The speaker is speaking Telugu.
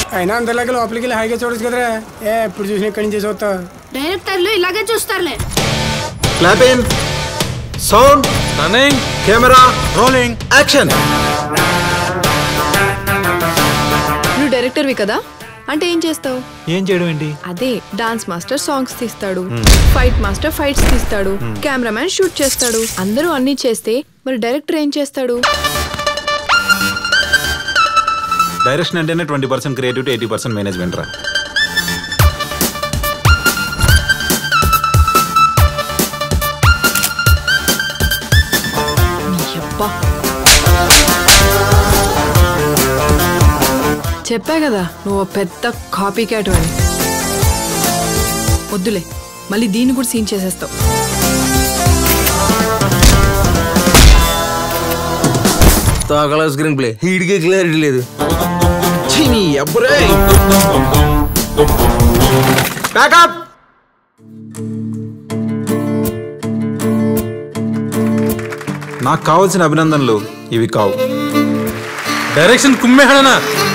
అయినా అందరిలాగా లోపలికి వెళ్ళి హాయిగా చూడొచ్చు కదరా. ఎప్పుడు చూసిన ఇక్కడి నుంచి చూస్తా. డైరెక్టర్లు ఇలాగే చూస్తారులే. Clapping, sound, running, camera rolling, action. నువ్వు డైరెక్టర్వి కదా, అంటే ఏం చేస్తావు? ఏం చేయడం ఏంటి? అదే డాన్స్ మాస్టర్ సాంగ్స్ తీస్తాడు, ఫైట్ మాస్టర్ ఫైట్స్ తీస్తాడు, కెమెరామ్యాన్ షూట్ చేస్తాడు. అందరూ అన్ని చేస్తే మరి డైరెక్టర్ ఏం చేస్తాడు? డైరెక్షన్ అంటేనే 20% క్రియేటివిటీ, 80% మేనేజ్మెంట్ రా. చెప్పా కదా నువ్వు పెద్ద కాపీ క్యాట్ అని. వద్దులే, మళ్ళీ దీన్ని కూడా సీన్ చేసేస్తావు. స్క్రీన్ ప్లే హీడ్కి క్లారిటీ లేదు. నాకు కావాల్సిన అభినందనలు ఇవి కావు. డైరెక్షన్ కుమ్మేహడనా.